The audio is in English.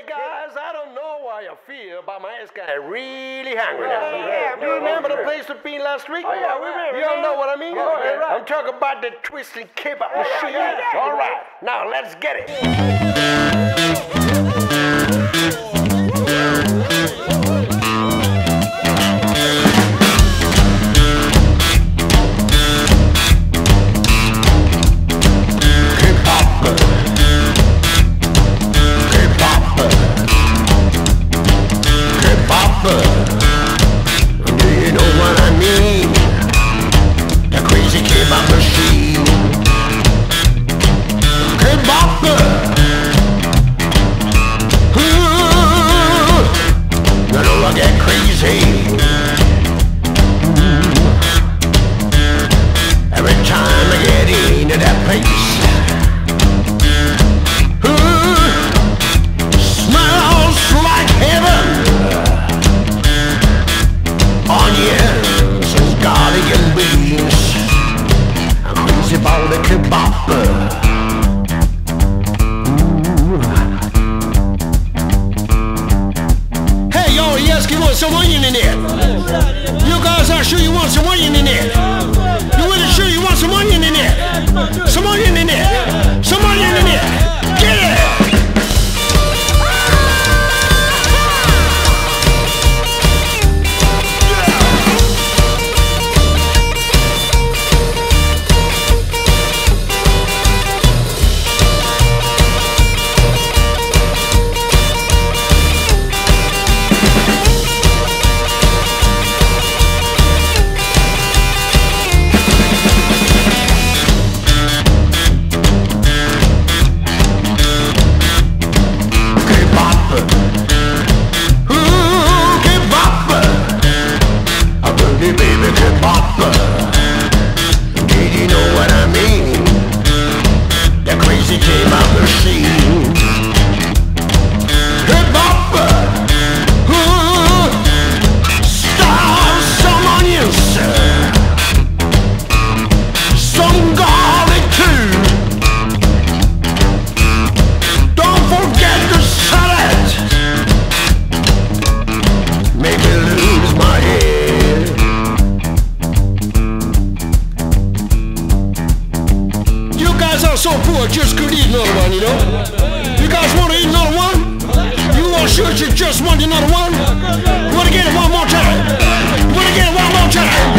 guys, I don't know why you feel, but my ass guy really hungry now. Yeah, do you remember the place we've been last week? Oh, yeah, we remember. You don't know what I mean? Oh, yeah, right. I'm talking about the twisted kebab machine. All right, now let's get it. Some onion in there. You guys are sure you want some onion in there? You really sure you want some onion in there? Some onion in there. Some onion in there. Get it! So poor, just could eat another one, you know? You guys want to eat another one? You are sure you just want another one? You want to get it one more time? You want to get it one more time?